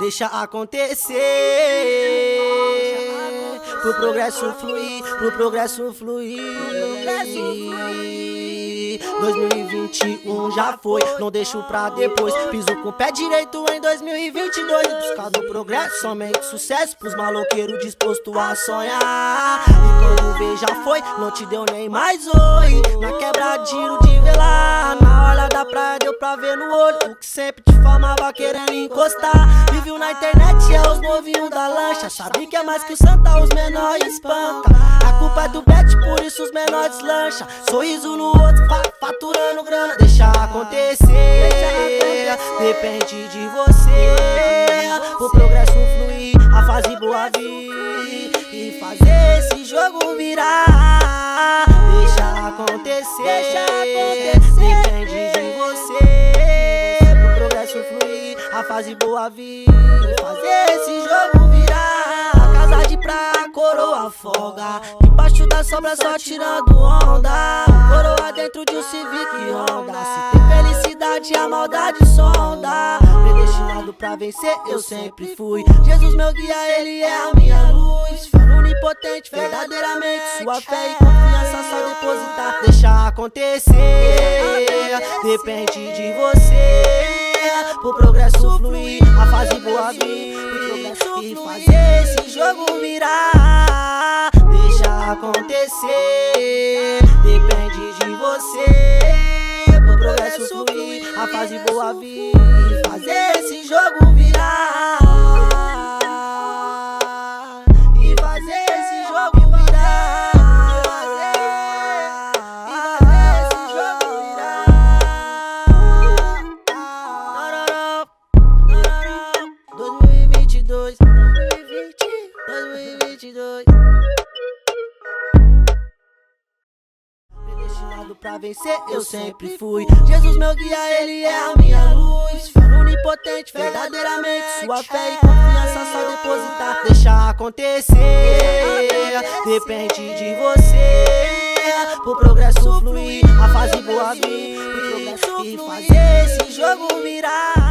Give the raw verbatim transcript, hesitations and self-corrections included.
deixa acontecer. Pro progresso fluir, pro progresso fluir. dois mil e vinte e um já foi, não deixo pra depois. Piso com o pé direito em dois mil e vinte e dois. Buscando o progresso, somente sucesso pros maloqueiros dispostos a sonhar. E quando vê já foi, não te deu nem mais oi. Na quebra tiro de velar, na orla da praia deu pra ver no olho o que sempre te famava querendo encostar. E viu na internet é os novinhos da lancha, sabe que é mais que o Santa, os menores espanta. A culpa é do bet, por isso os menores lancha. Sorriso no outro, fa faturando grana, deixa acontecer. Depende de você, o progresso fluir, a fase boa vir e fazer esse jogo virar. Deixa acontecer, deixa acontecer. Depende de você, o progresso fluir, a fase boa vir e fazer esse jogo virar. A casa de praia, coroa folga, debaixo da sombra só tirando onda. Coroa dentro de um Civic Honda, se tem felicidade a maldade sonda. Predestinado pra vencer eu sempre fui, Jesus meu guia, ele é a minha luz. Fé onipotente, verdadeiramente sua fé e confiança só depositar. Deixa acontecer, depende de você, pro progresso fluir, a fase boa vir e fazer esse jogo virar. Deixa acontecer, depende de você, pro progresso fluir, a fase boa vir e fazer esse jogo virar. E fazer esse jogo virar. E fazer esse jogo virar. dois mil e vinte e dois, dois mil e vinte e dois. Predestinado pra vencer eu sempre fui, Jesus meu guia, ele é a minha luz. Fé onipotente, verdadeiramente sua fé e confiança só depositar. Deixa acontecer, depende de você, pro progresso fluir, a fase boa vir e fazer esse jogo virar.